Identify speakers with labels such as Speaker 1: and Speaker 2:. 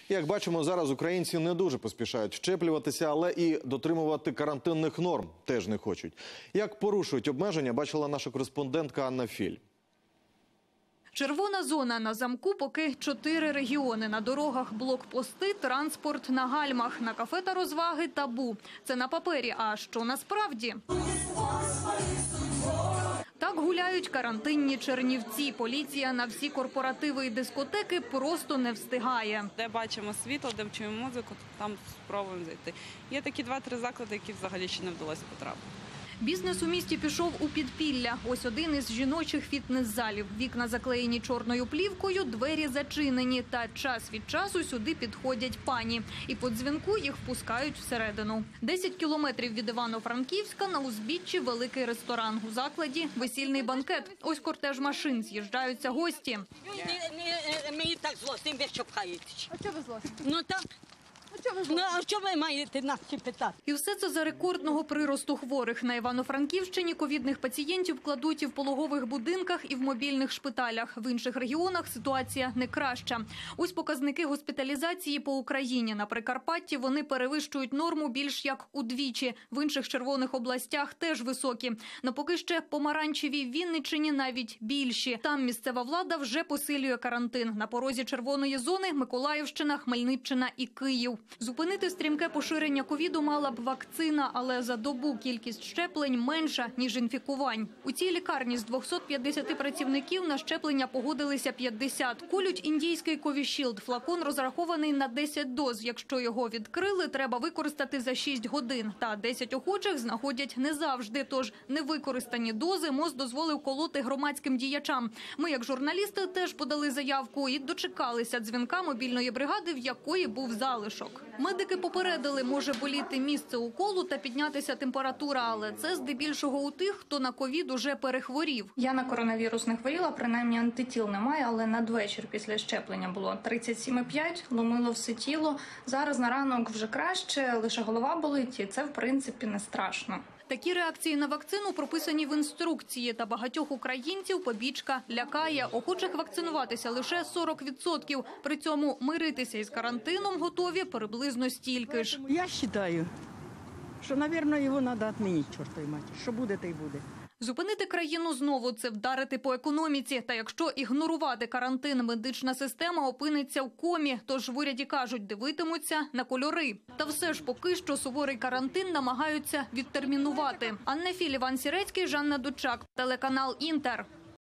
Speaker 1: Як бачимо, зараз українці не дуже поспішають щеплюватися, але і дотримувати карантинних норм теж не хочуть. Як порушують обмеження, бачила наша кореспондентка Анна Філь.
Speaker 2: Червона зона на замку, поки 4 регіони. На дорогах блокпости, транспорт на гальмах, на кафе та розваги табу. Це на папері, а що насправді? Так гуляють карантинні Чернівці. Поліція на всі корпоративи і дискотеки просто не встигає.
Speaker 3: Де бачимо світло, де вчимо музику, там спробуємо зайти. Є такі 2-3 заклади, які взагалі ще не вдалося потрапити.
Speaker 2: Бізнес у місті пішов у підпілля. Ось один із жіночих фітнес-залів. Вікна заклеєні чорною плівкою, двері зачинені. Та час від часу сюди підходять пані. І по дзвінку їх впускають всередину. 10 кілометрів від Івано-Франківська на узбіччі великий ресторан. У закладі весільний банкет. Ось кортеж машин, з'їжджаються гості.
Speaker 4: Мені так злосно, ви що пхаєтесь.
Speaker 2: А чого ви злості?
Speaker 4: Ну так. А що ви маєте нас питати?
Speaker 2: І все це за рекордного приросту хворих. На Івано-Франківщині ковідних пацієнтів кладуть і в пологових будинках, і в мобільних шпиталях. В інших регіонах ситуація не краща. Ось показники госпіталізації по Україні. На Прикарпатті вони перевищують норму більш як удвічі. В інших червоних областях теж високі. Но поки ще помаранчевій Вінниччині навіть більші. Там місцева влада вже посилює карантин. На порозі червоної зони Миколаївщина, Хмельниччина і Київ. Зупинити стрімке поширення ковіду мала б вакцина, але за добу кількість щеплень менша, ніж інфікувань. У цій лікарні з 250 працівників на щеплення погодилися 50. Колють індійський Ковішілд. Флакон розрахований на 10 доз. Якщо його відкрили, треба використати за 6 годин. Та 10 охочих знаходять не завжди. Тож невикористані дози МОЗ дозволив колоти громадським діячам. Ми, як журналісти, теж подали заявку і дочекалися дзвінка мобільної бригади, в якої був залишок. Медики попередили, може боліти місце уколу та піднятися температура, але це здебільшого у тих, хто на ковід уже перехворів.
Speaker 5: Я на коронавірус не хворіла, принаймні антитіл немає, але надвечір після щеплення було 37,5, ломило все тіло. Зараз на ранок вже краще, лише голова болить, і це в принципі не страшно.
Speaker 2: Такі реакції на вакцину прописані в інструкції, та багатьох українців побічка лякає. Охочих вакцинуватися лише 40%. При цьому миритися із карантином готові приблизно стільки ж.
Speaker 6: Я вважаю, що, мабуть, його треба відмінити, чортовій матір. Що буде, те й буде.
Speaker 2: Зупинити країну знову – це вдарити по економіці. Та якщо ігнорувати карантин, медична система опиниться в комі. Тож в уряді кажуть, дивитимуться на кольори. Та все ж поки що суворий карантин намагаються відтермінувати. Анна Філь, Іван Сірецький, Жанна Дучак, телеканал «Інтер».